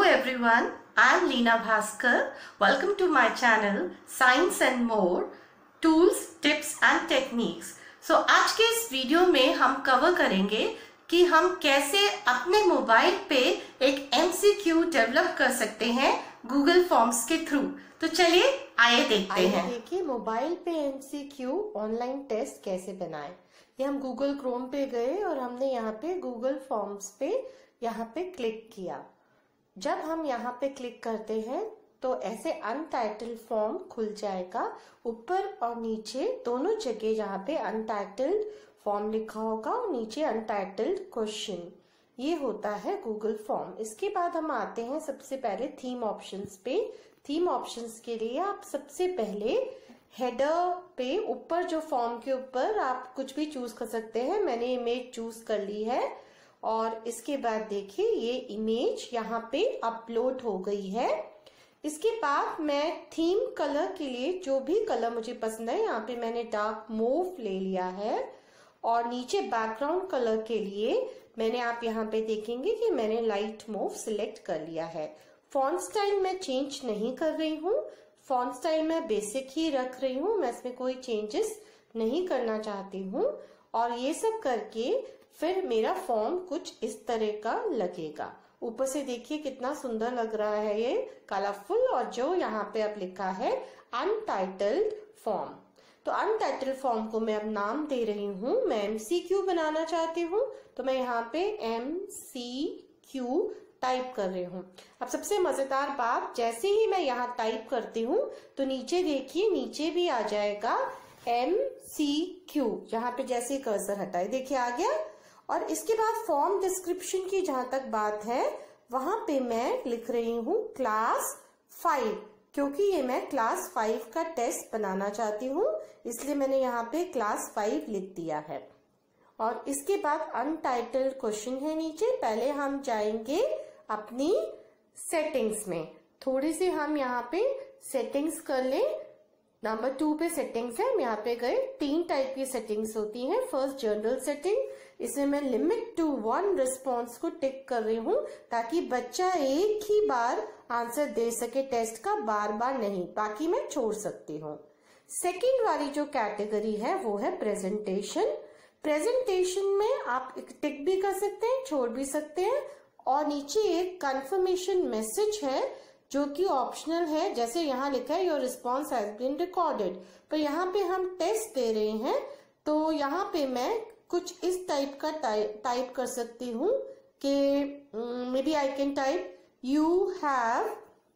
everyone, I am Leena Bhaskar. Welcome to my channel Science and More Tools, Tips and Techniques. आज के इस video में हम cover करेंगे कि हम कैसे अपने मोबाइल पे एक MCQ डेवलप कर सकते हैं गूगल फॉर्म्स के थ्रू। तो चलिए आइए देखते हैं। देखिए मोबाइल पे MCQ ऑनलाइन टेस्ट कैसे बनाएं। ये हम गूगल क्रोम पे गए और हमने यहाँ पे गूगल फॉर्म्स पे यहाँ पे क्लिक किया। जब हम यहाँ पे क्लिक करते हैं तो ऐसे अनटाइटल्ड फॉर्म खुल जाएगा। ऊपर और नीचे दोनों जगह जहाँ पे अनटाइटल्ड फॉर्म लिखा होगा और नीचे अनटाइटल्ड क्वेश्चन, ये होता है गूगल फॉर्म। इसके बाद हम आते हैं सबसे पहले थीम ऑप्शंस पे। थीम ऑप्शंस के लिए आप सबसे पहले हेडर पे ऊपर जो फॉर्म के ऊपर आप कुछ भी चूज कर सकते हैं। मैंने इमेज चूज कर ली है और इसके बाद देखिए ये इमेज यहाँ पे अपलोड हो गई है। इसके बाद मैं थीम कलर के लिए जो भी कलर मुझे पसंद है, यहाँ पे मैंने डार्क मूव ले लिया है और नीचे बैकग्राउंड कलर के लिए मैंने, आप यहाँ पे देखेंगे कि मैंने लाइट मूव सिलेक्ट कर लिया है। फॉन्ट स्टाइल मैं चेंज नहीं कर रही हूँ, फॉन्ट स्टाइल मैं बेसिक ही रख रही हूँ, मैं इसमें कोई चेंजेस नहीं करना चाहती हूँ। और ये सब करके फिर मेरा फॉर्म कुछ इस तरह का लगेगा। ऊपर से देखिए कितना सुंदर लग रहा है ये कलरफुल, और जो यहाँ पे अब लिखा है अनटाइटल्ड फॉर्म। तो अनटाइटल्ड फॉर्म को मैं अब नाम दे रही हूँ, मैं MCQ बनाना चाहती हूँ तो मैं यहाँ पे MCQ टाइप कर रही हूँ। अब सबसे मजेदार बात, जैसे ही मैं यहाँ टाइप करती हूँ तो नीचे देखिए, नीचे भी आ जाएगा MCQ। यहाँ पे जैसे ही कर्सर हटाए देखिए आ गया। और इसके बाद फॉर्म डिस्क्रिप्शन की जहां तक बात है वहां पे मैं लिख रही हूँ क्लास 5, क्योंकि ये मैं क्लास 5 का टेस्ट बनाना चाहती हूँ, इसलिए मैंने यहाँ पे क्लास 5 लिख दिया है। और इसके बाद अनटाइटल्ड क्वेश्चन है नीचे। पहले हम जाएंगे अपनी सेटिंग्स में, थोड़ी सी हम यहाँ पे सेटिंग्स कर लें। नंबर 2 पे सेटिंग्स है, हम यहाँ पे गए। 3 टाइप की सेटिंग्स होती हैं। फर्स्ट जनरल सेटिंग, इसमें मैं लिमिट टू 1 रिस्पॉन्स को टिक कर रही हूँ ताकि बच्चा एक ही बार आंसर दे सके टेस्ट का, बार बार नहीं, बाकी मैं छोड़ सकती हूँ। सेकेंड वाली जो कैटेगरी है वो है प्रेजेंटेशन। प्रेजेंटेशन में आप टिक भी कर सकते हैं, छोड़ भी सकते हैं। और नीचे एक कंफर्मेशन मैसेज है जो कि ऑप्शनल है, जैसे यहाँ लिखा है your response has been recorded, पर यहाँ पे हम टेस्ट दे रहे हैं तो यहाँ पे मैं कुछ इस टाइप का टाइप कर सकती हूँ कि maybe I can type you have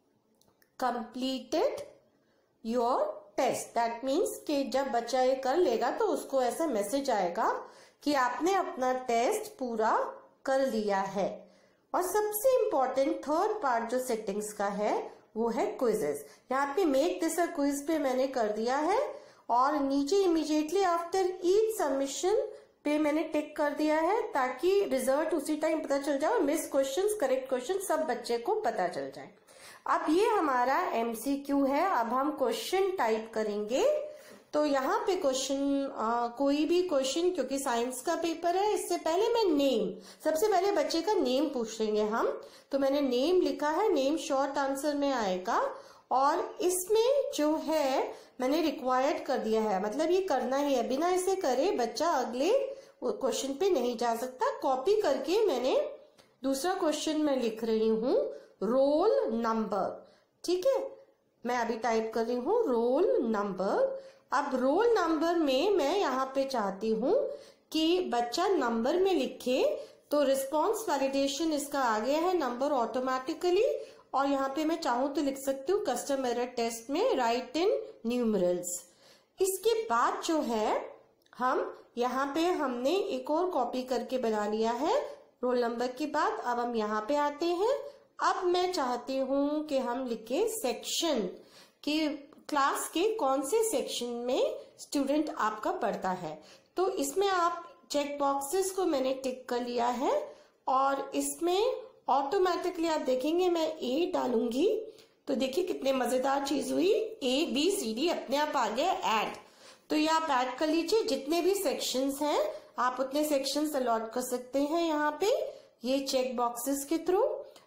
completed your test. That means कि जब बच्चा ये कर लेगा तो उसको ऐसा मैसेज आएगा कि आपने अपना टेस्ट पूरा कर लिया है। और सबसे इम्पोर्टेंट थर्ड पार्ट जो सेटिंग्स का है वो है क्विजेस। यहाँ पे मेक दिस अ क्विज पे मैंने कर दिया है और नीचे इमीडिएटली आफ्टर ईच सबमिशन पे मैंने टिक कर दिया है ताकि रिजल्ट उसी टाइम पता चल जाए और मिस क्वेश्चंस, करेक्ट क्वेश्चन सब बच्चे को पता चल जाए। अब ये हमारा MCQ है। अब हम क्वेश्चन टाइप करेंगे। तो यहाँ पे क्वेश्चन, कोई भी क्वेश्चन, क्योंकि साइंस का पेपर है, इससे पहले मैं नेम, सबसे पहले बच्चे का नेम पूछ लेंगे हम। तो मैंने नेम लिखा है, नेम शॉर्ट आंसर में आएगा। और इसमें जो है मैंने रिक्वायर्ड कर दिया है, मतलब ये करना ही है, बिना इसे करे बच्चा अगले क्वेश्चन पे नहीं जा सकता। कॉपी करके मैंने दूसरा क्वेश्चन में लिख रही हूँ रोल नंबर। ठीक है, मैं अभी टाइप कर रही हूँ रोल नंबर। अब रोल नंबर में मैं यहाँ पे चाहती हूँ कि बच्चा नंबर में लिखे, तो रिस्पॉन्स वैलिडेशन इसका आ गया है नंबर ऑटोमेटिकली। और यहाँ पे मैं चाहूँ तो लिख सकती हूँ कस्टम एरर टेस्ट में राइट इन न्यूमरल्स। इसके बाद जो है हम यहाँ पे हमने एक और कॉपी करके बना लिया है रोल नंबर के बाद। अब हम यहाँ पे आते हैं। अब मैं चाहती हूँ कि हम लिखे सेक्शन कि क्लास के कौन से सेक्शन में स्टूडेंट आपका पढ़ता है। तो इसमें आप चेक बॉक्सेस को मैंने टिक कर लिया है और इसमें ऑटोमेटिकली आप देखेंगे मैं A डालूंगी तो देखिए कितने मजेदार चीज हुई, ABCD अपने आप आ गया ऐड। तो ये आप ऐड कर लीजिए। जितने भी सेक्शंस हैं आप उतने सेक्शंस अलॉट कर सकते हैं यहाँ पे ये चेक बॉक्सेस के थ्रू।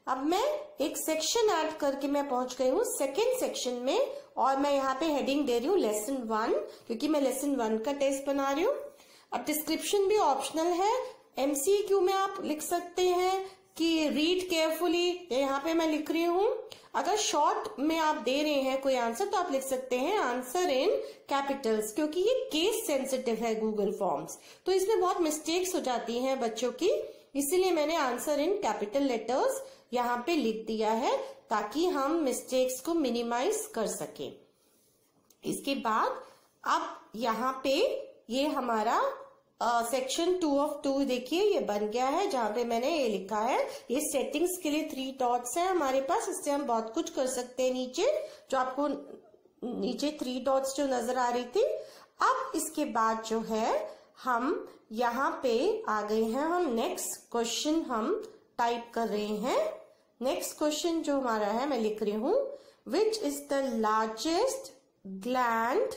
अब मैं एक सेक्शन ऐड करके मैं पहुंच गई हूँ सेकेंड सेक्शन में, और मैं यहाँ पे हेडिंग दे रही हूँ लेसन 1, क्योंकि मैं लेसन 1 का टेस्ट बना रही हूँ। अब डिस्क्रिप्शन भी ऑप्शनल है। MCQ में आप लिख सकते हैं कि रीड केयरफुली, यहाँ पे मैं लिख रही हूँ। अगर शॉर्ट में आप दे रहे हैं कोई आंसर तो आप लिख सकते हैं आंसर इन कैपिटल्स, क्योंकि ये केस सेंसिटिव है गूगल फॉर्म्स, तो इसमें बहुत मिस्टेक्स हो जाती हैं बच्चों की, इसीलिए मैंने आंसर इन कैपिटल लेटर्स यहाँ पे लिख दिया है ताकि हम मिस्टेक्स को मिनिमाइज कर सकें। इसके बाद अब यहाँ पे ये हमारा सेक्शन 2 ऑफ 2 देखिए ये बन गया है, जहां पे मैंने ये लिखा है, ये सेटिंग्स के लिए 3 डॉट्स है हमारे पास, इससे हम बहुत कुछ कर सकते हैं। नीचे जो आपको नीचे 3 डॉट्स जो नजर आ रही थी। अब इसके बाद जो है हम यहाँ पे आ गए हैं, हम नेक्स्ट क्वेश्चन हम टाइप कर रहे हैं। नेक्स्ट क्वेश्चन जो हमारा है मैं लिख रही हूं, which is the largest gland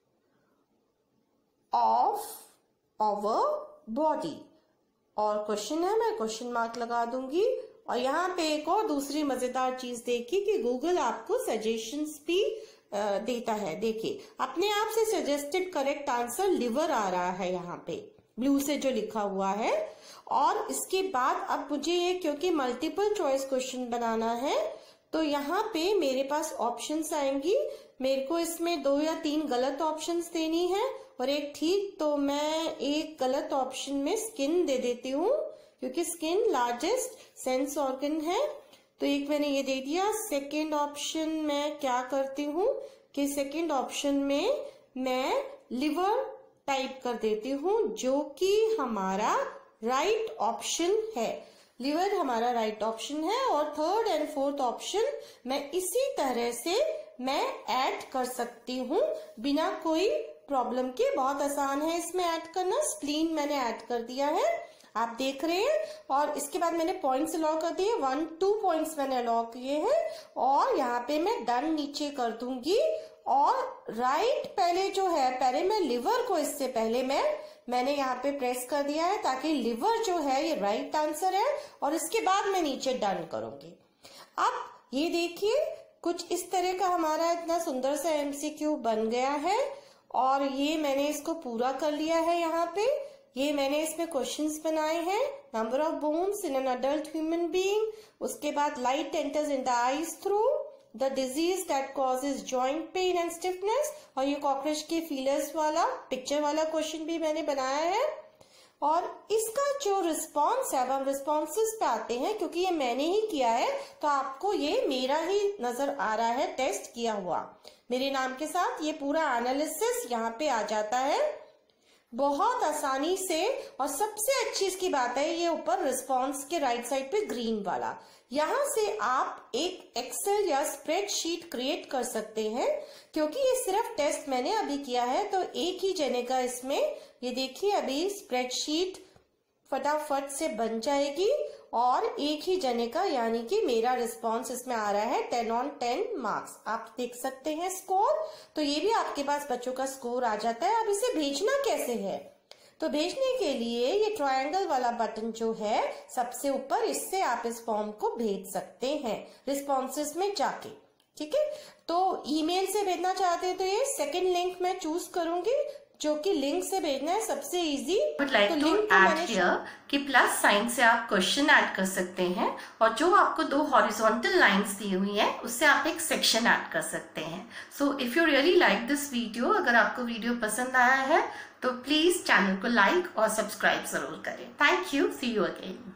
of our body, और क्वेश्चन है, मैं क्वेश्चन मार्क लगा दूंगी। और यहाँ पे एक और दूसरी मजेदार चीज देखिए कि गूगल आपको सजेशंस भी देता है। देखिए अपने आप से सजेस्टेड करेक्ट आंसर लिवर आ रहा है यहाँ पे ब्लू से जो लिखा हुआ है। और इसके बाद अब मुझे ये क्योंकि मल्टीपल चॉइस क्वेश्चन बनाना है तो यहाँ पे मेरे पास ऑप्शंस आएंगी, मेरे को इसमें 2 या 3 गलत ऑप्शंस देनी है और एक ठीक, तो मैं एक गलत ऑप्शन में स्किन दे देती हूँ क्योंकि स्किन लार्जेस्ट सेंस ऑर्गन है, तो एक मैंने ये दे दिया। सेकेंड ऑप्शन में क्या करती हूँ कि सेकेंड ऑप्शन में मैं लिवर टाइप कर देती हूँ जो कि हमारा राइट ऑप्शन है, लिवर हमारा राइट ऑप्शन है। और थर्ड एंड फोर्थ ऑप्शन मैं इसी तरह से मैं ऐड कर सकती हूँ बिना कोई प्रॉब्लम के, बहुत आसान है इसमें ऐड करना। स्प्लीन मैंने ऐड कर दिया है, आप देख रहे हैं। और इसके बाद मैंने पॉइंट्स अलाउ कर दिए, 1-2 पॉइंट्स मैंने अलाउ किए हैं। और यहाँ पे मैं डन नीचे कर दूंगी। और राइट पहले जो है, पहले मैं लिवर को इससे पहले मैंने यहाँ पे प्रेस कर दिया है ताकि लिवर जो है ये राइट आंसर है, और इसके बाद मैं नीचे डन करूंगी। अब ये देखिए कुछ इस तरह का हमारा इतना सुंदर सा MCQ बन गया है। और ये मैंने इसको पूरा कर लिया है। यहाँ पे ये मैंने इसमें क्वेश्चंस बनाए हैं, number of bones in an adult human being, उसके बाद light enters in the eyes through the disease that causes joint pain and stiffness, और ये कॉकरोच के फीलर्स वाला पिक्चर वाला क्वेश्चन भी मैंने बनाया है। और इसका जो रिस्पॉन्स है, अब हम रिस्पॉन्सेस पे आते हैं, क्योंकि ये मैंने ही किया है तो आपको ये मेरा ही नजर आ रहा है टेस्ट किया हुआ मेरे नाम के साथ, ये पूरा एनालिसिस यहाँ पे आ जाता है बहुत आसानी से। और सबसे अच्छी इसकी बात है ये ऊपर रिस्पॉन्स के राइट साइड पे ग्रीन वाला, यहाँ से आप एक एक्सेल या स्प्रेडशीट क्रिएट कर सकते हैं। क्योंकि ये सिर्फ टेस्ट मैंने अभी किया है तो एक ही जने का इसमें, ये देखिए अभी स्प्रेडशीट फटाफट से बन जाएगी और एक ही जने का, यानी कि मेरा रिस्पॉन्स इसमें आ रहा है 10 on 10 मार्क्स। आप देख सकते हैं स्कोर, तो ये भी आपके पास बच्चों का स्कोर आ जाता है। अब इसे भेजना कैसे है, तो भेजने के लिए ये ट्रायंगल वाला बटन जो है सबसे ऊपर, इससे आप इस फॉर्म को भेज सकते हैं रिस्पॉन्सेस में जाके। ठीक है, तो ईमेल से भेजना चाहते हैं तो ये सेकंड लिंक मैं चूज करूंगी जो कि लिंक से भेजना है सबसे easy. Would like to add here कि प्लस साइन से आप क्वेश्चन ऐड कर सकते हैं और जो आपको 2 हॉरिजॉन्टल लाइंस दी हुई हैं उससे आप एक सेक्शन ऐड कर सकते हैं। So if you really like this video, अगर आपको वीडियो पसंद आया है तो प्लीज चैनल को लाइक और सब्सक्राइब जरूर करें। Thank you, see you again.